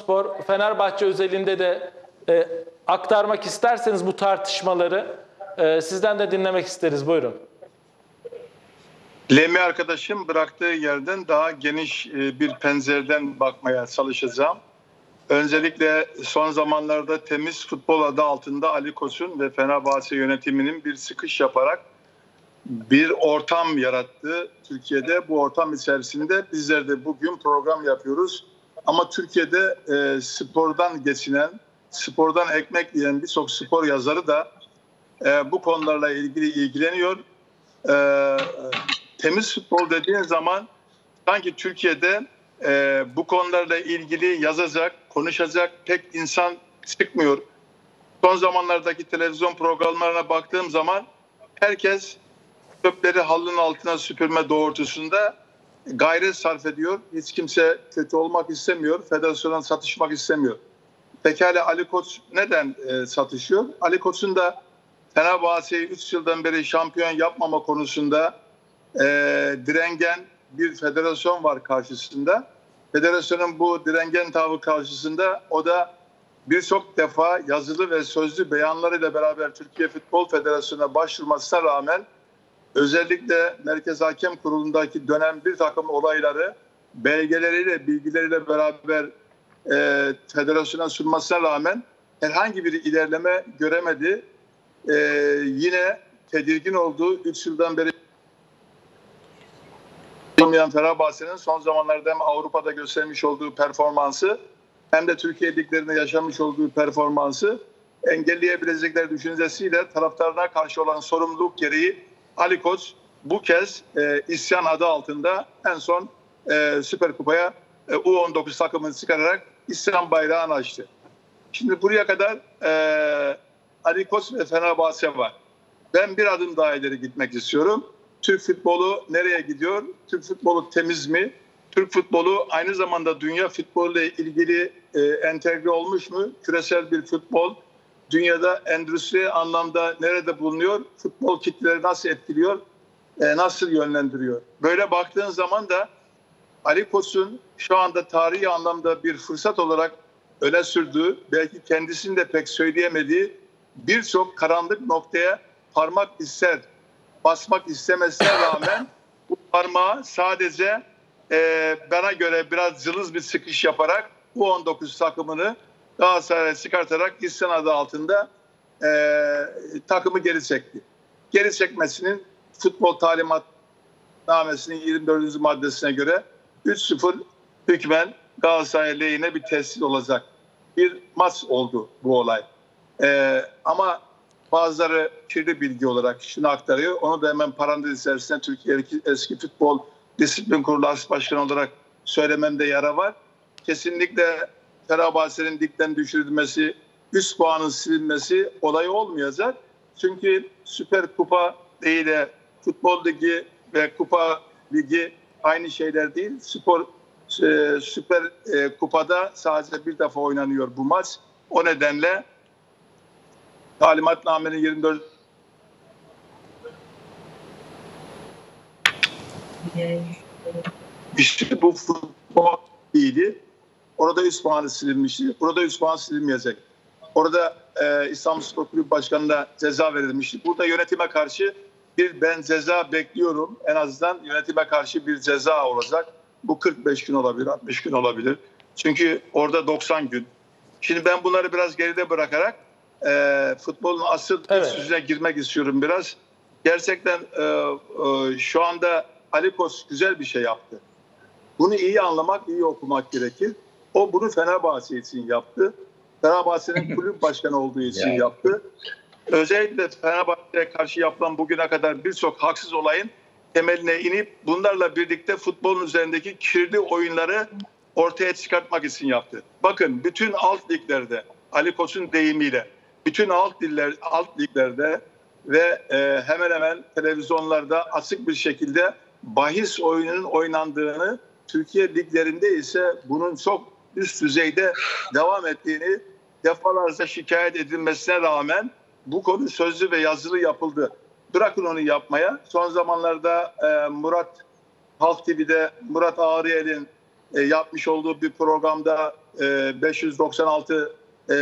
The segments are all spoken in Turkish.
Trabzonspor, Fenerbahçe özelinde de aktarmak isterseniz bu tartışmaları sizden de dinlemek isteriz. Buyurun. Lemi arkadaşım bıraktığı yerden daha geniş bir pencereden bakmaya çalışacağım. Öncelikle son zamanlarda temiz futbol adı altında Ali Koç'un ve Fenerbahçe yönetiminin bir çıkış yaparak bir ortam yarattı Türkiye'de. Bu ortam içerisinde bizler de bugün program yapıyoruz. Ama Türkiye'de spordan geçinen, spordan ekmek yiyen birçok spor yazarı da bu konularla ilgili ilgileniyor. Temiz futbol dediğin zaman sanki Türkiye'de bu konularla ilgili yazacak, konuşacak pek insan çıkmıyor. Son zamanlardaki televizyon programlarına baktığım zaman herkes çöpleri halının altına süpürme doğrultusunda gayret sarf ediyor. Hiç kimse kötü olmak istemiyor, federasyona satışmak istemiyor. Pekala Ali Koç neden satışıyor? Ali Koç'un da Fenerbahçe'yi 3 yıldan beri şampiyon yapmama konusunda direngen bir federasyon var karşısında. Federasyonun bu direngen tavrı karşısında o da birçok defa yazılı ve sözlü beyanlarıyla beraber Türkiye Futbol Federasyonu'na başvurmasına rağmen özellikle Merkez Hakem Kurulu'ndaki dönem bir takım olayları belgeleriyle, bilgileriyle beraber federasyona sunmasına rağmen herhangi bir ilerleme göremedi. Yine tedirgin olduğu 3 yıldan beri Fenerbahçe'nin son zamanlarda hem Avrupa'da göstermiş olduğu performansı hem de Türkiye liglerinde yaşamış olduğu performansı engelleyebilecekler düşüncesiyle taraftarına karşı olan sorumluluk gereği Ali Koç bu kez isyan adı altında en son Süper Kupa'ya U19 takımını çıkararak isyan bayrağını açtı. Şimdi buraya kadar Ali Koç ve Fenerbahçe var. Ben bir adım daha ileri gitmek istiyorum. Türk futbolu nereye gidiyor? Türk futbolu temiz mi? Türk futbolu aynı zamanda dünya futbolu ile ilgili entegre olmuş mu? Küresel bir futbol. Dünyada endüstri anlamda nerede bulunuyor? Futbol kitleleri nasıl etkiliyor? Nasıl yönlendiriyor? Böyle baktığın zaman da Ali Koç'un şu anda tarihi anlamda bir fırsat olarak öne sürdüğü, belki kendisinin de pek söyleyemediği birçok karanlık noktaya parmak ister, basmak istemesine rağmen bu parmağı sadece bana göre biraz cılız bir çıkış yaparak U19 takımını Galatasaray'a çıkartarak isyan adı altında takımı geri çekti. Geri çekmesinin futbol talimatnamesinin 24. maddesine göre 3-0 hükmen Galatasaray lehine bir teslis olacak bir maç oldu bu olay. Ama bazıları kirli bilgi olarak şunu aktarıyor. Onu da hemen parantez içerisinde Türkiye'deki eski futbol disiplin kurulu as başkanı olarak söylememde yara var. Kesinlikle Fenerbahçe'nin ligden düşürülmesi, üst puanın silinmesi olayı olmayacak. Çünkü Süper Kupa değil de Futbol Ligi ve Kupa Ligi aynı şeyler değil. Süper Kupa'da sadece bir defa oynanıyor bu maç. O nedenle talimatnamenin 24 işte bu futbol iyiydi. Orada üst puanı silinmişti. Burada üst puan silinmeyecek. Orada İstanbul Spor Kulübü Başkanı'na ceza verilmişti. Burada yönetime karşı ben ceza bekliyorum. En azından yönetime karşı bir ceza olacak. Bu 45 gün olabilir, 60 gün olabilir. Çünkü orada 90 gün. Şimdi ben bunları biraz geride bırakarak futbolun asıl yüzüne girmek istiyorum biraz. Gerçekten şu anda Ali Koç güzel bir şey yaptı. Bunu iyi anlamak, iyi okumak gerekir. O bunu Fenerbahçe için yaptı. Fenerbahçe'nin kulüp başkanı olduğu için yaptı. Özellikle Fenerbahçe'ye karşı yapılan bugüne kadar birçok haksız olayın temeline inip bunlarla birlikte futbolun üzerindeki kirli oyunları ortaya çıkartmak için yaptı. Bakın bütün alt liglerde Ali Koç'un deyimiyle bütün alt liglerde ve hemen hemen televizyonlarda açık bir şekilde bahis oyununun oynandığını, Türkiye liglerinde ise bunun çok üst düzeyde devam ettiğini defalarca şikayet edilmesine rağmen bu konu sözlü ve yazılı yapıldı. Bırakın onu yapmaya. Son zamanlarda Halk TV'de Murat Ağrıyel'in yapmış olduğu bir programda 596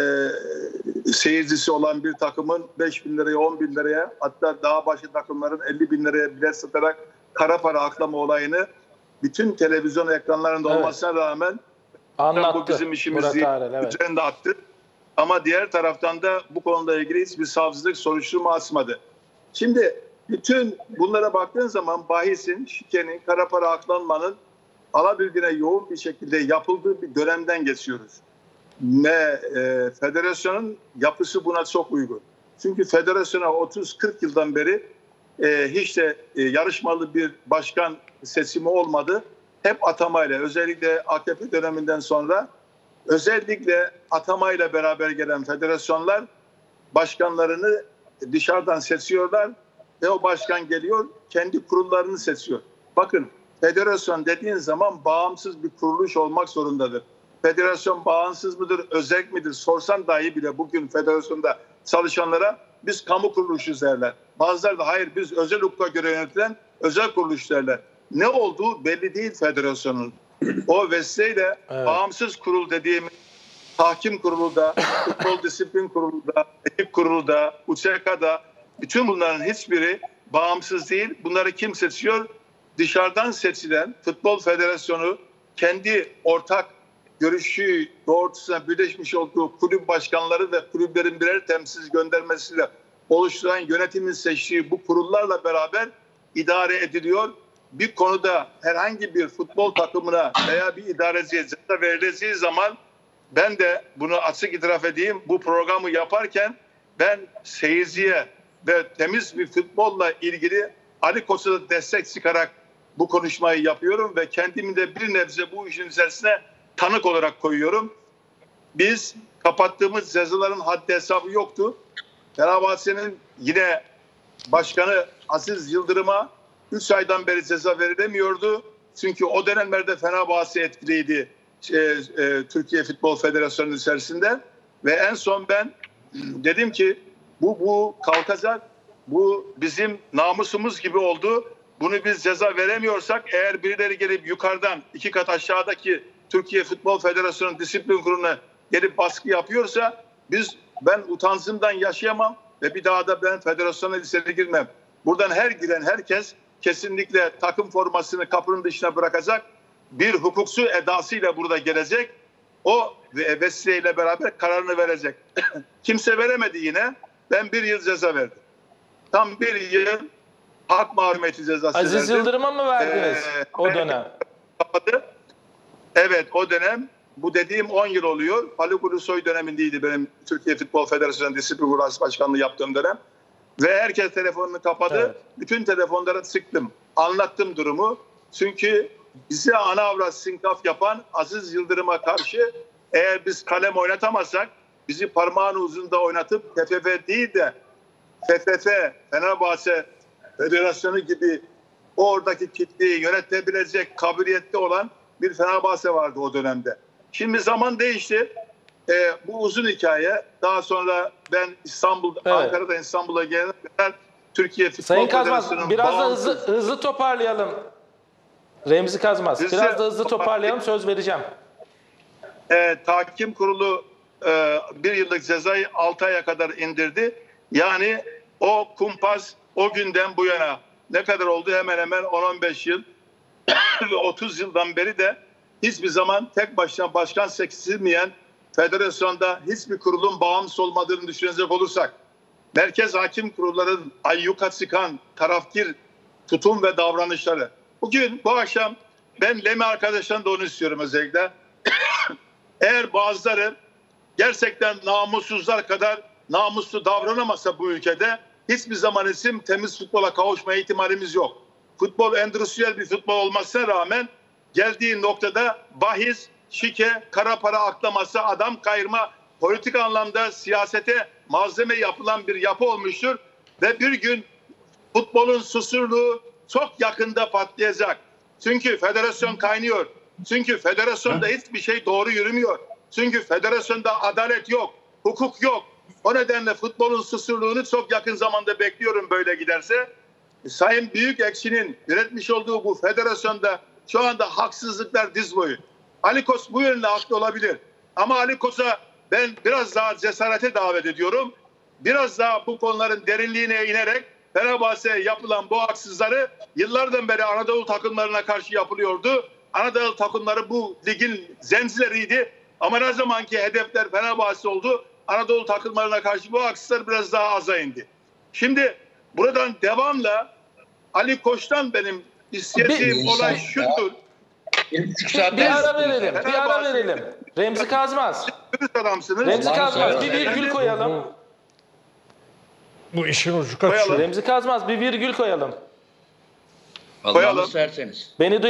seyircisi olan bir takımın 5.000 liraya, 10.000 liraya, hatta daha başka takımların 50.000 liraya bilet satarak kara para aklama olayını bütün televizyon ekranlarında olmasına rağmen anlattı. Bu bizim işimizi üzerinde attı. Ama diğer taraftan da bu konuyla ilgili hiçbir savcılık soruşturma açmadı. Şimdi bütün bunlara baktığın zaman bahisin, şikenin, kara para aklanmanın alabildiğine yoğun bir şekilde yapıldığı bir dönemden geçiyoruz. Ve federasyonun yapısı buna çok uygun. Çünkü federasyona 30-40 yıldan beri hiç de yarışmalı bir başkan seçimi olmadı. Hep atamayla, özellikle AKP döneminden sonra özellikle atamayla beraber gelen federasyonlar başkanlarını dışarıdan seçiyorlar ve o başkan geliyor kendi kurullarını seçiyor. Bakın, federasyon dediğin zaman bağımsız bir kuruluş olmak zorundadır. Federasyon bağımsız mıdır, özerk midir sorsan dahi bile bugün federasyonda çalışanlara biz kamu kuruluşuyuz derler. Bazıları da hayır biz özel hukuka göre yönetilen özel kuruluş derler. Ne olduğu belli değil federasyonun. O vesileyle bağımsız kurul dediğimiz tahkim kurulu da, futbol disiplin kurulu da, etik kurulu da, UÇK'da bütün bunların hiçbiri bağımsız değil. Bunları kim seçiyor? Dışarıdan seçilen Futbol Federasyonu kendi ortak görüşü doğrultusunda birleşmiş olduğu kulüp başkanları ve kulüplerin birer temsilci göndermesiyle oluşturan yönetimin seçtiği bu kurullarla beraber idare ediliyor. Bir konuda herhangi bir futbol takımına veya bir idareciye ceza verileceği zaman ben de bunu açık itiraf edeyim. Bu programı yaparken ben seyirciye ve temiz bir futbolla ilgili Ali Koç'a da destek çıkarak bu konuşmayı yapıyorum ve kendimi de bir nebze bu işin içerisine tanık olarak koyuyorum. Biz kapattığımız cezaların haddi hesabı yoktu. Fenerbahçe'nin yine başkanı Aziz Yıldırım'a 3 aydan beri ceza verilemiyordu. Çünkü o dönemlerde Fenerbahçe etkiliydi Türkiye Futbol Federasyonu içerisinde. Ve en son ben dedim ki bu kalkacak. Bu bizim namusumuz gibi oldu. Bunu biz ceza veremiyorsak eğer birileri gelip yukarıdan 2 kat aşağıdaki Türkiye Futbol Federasyonu Disiplin Kurulu'na gelip baskı yapıyorsa ben utancımdan yaşayamam ve bir daha da ben federasyona içeri girmem. Buradan her giren herkes kesinlikle takım formasını kapının dışına bırakacak. Bir hukukçu edasıyla burada gelecek. O vesileyle beraber kararını verecek. Kimse veremedi yine. Ben 1 yıl ceza verdim. Tam 1 yıl hak mahrumiyeti cezası verdim. Aziz Yıldırım'a mı verdiniz o dönem? Evet, o dönem. Bu dediğim 10 yıl oluyor. Haluk Ulusoy dönemindeydi benim Türkiye Futbol Federasyonu Disiplin Kurulu Başkanlığı yaptığım dönem. Ve herkes telefonunu kapadı. Evet. Bütün telefonlara sıktım. Anlattım durumu. Çünkü bize ana avrat sinkaf yapan Aziz Yıldırım'a karşı eğer biz kalem oynatamazsak bizi parmağın ucunda oynatıp TFF değil de FFF, Fenerbahçe Federasyonu gibi oradaki kitleyi yönetebilecek kabiliyette olan bir Fenerbahçe vardı o dönemde. Şimdi zaman değişti. Bu uzun hikaye. Daha sonra ben Ankara'da İstanbul'a gelene kadar Türkiye Futbol Sayın Kazmaz, Federasyonu'nun biraz da hızlı toparlayalım. Remzi Kazmaz, biraz da hızlı toparlayalım, söz vereceğim. Tahkim kurulu 1 yıllık cezayı 6 aya kadar indirdi. Yani o kumpas o günden bu yana ne kadar oldu? Hemen hemen 10-15 yıl ve 30 yıldan beri de hiçbir zaman tek başına başkan seçilmeyen federasyonda hiçbir kurulun bağımsız olmadığını düşünecek olursak, merkez hakim kurulların ayyuka çıkan tarafkir tutum ve davranışları. Bugün, bu akşam ben Lemi arkadaşlarım da onu istiyorum özellikle. Eğer bazıları gerçekten namussuzlar kadar namuslu davranamasa bu ülkede hiçbir zaman isim temiz futbola kavuşma ihtimalimiz yok. Futbol endüstriyel bir futbol olmasına rağmen geldiği noktada bahis, şike, kara para aklaması, adam kayırma, politik anlamda siyasete malzeme yapılan bir yapı olmuştur. Ve bir gün futbolun susurluğu çok yakında patlayacak. Çünkü federasyon kaynıyor. Çünkü federasyonda hiçbir şey doğru yürümüyor. Çünkü federasyonda adalet yok, hukuk yok. O nedenle futbolun susurluğunu çok yakın zamanda bekliyorum böyle giderse. Sayın Büyükekşi'nin üretmiş olduğu bu federasyonda şu anda haksızlıklar diz boyu. Ali Koç bu yönde haklı olabilir. Ama Ali Koç'a ben biraz daha cesarete davet ediyorum. Biraz daha bu konuların derinliğine inerek Fenerbahçe'ye yapılan bu haksızları yıllardan beri Anadolu takımlarına karşı yapılıyordu. Anadolu takımları bu ligin zencileriydi. Ama ne zamanki hedefler Fenerbahçe oldu, Anadolu takımlarına karşı bu haksızlar biraz daha aza indi. Şimdi buradan devamla Ali Koç'tan benim isteyeceğim olay şudur. Bir ara verelim. Bir ara verelim. Remzi Kazmaz. Adamsınız. Remzi Kazmaz bir virgül koyalım. Bu işin ucu kaçıyor. Remzi Kazmaz bir virgül koyalım. Koyalım. Allah'ını serseniz. Beni